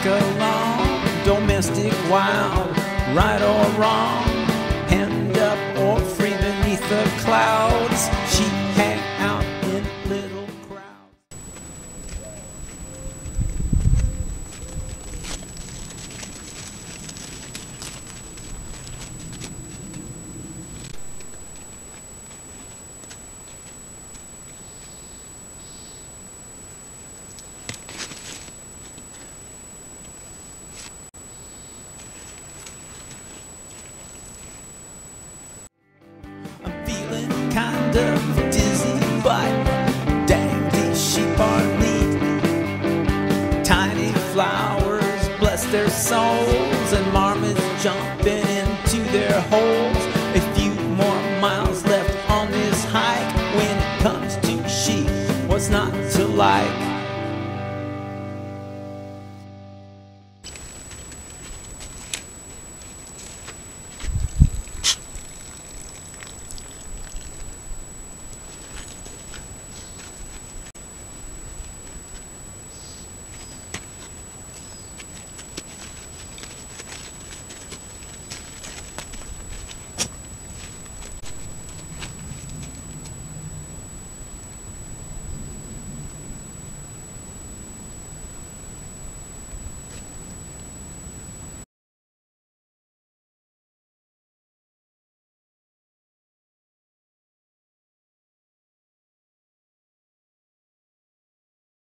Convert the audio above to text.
track along, domestic wild, right or wrong, hand up or free beneath the clouds. She hang out in little crowds. Kind of dizzy, but dang, these sheep are neat. Tiny flowers bless their souls, and marmots jumping into their holes. A few more miles left on this hike. When it comes to sheep, what's not to like?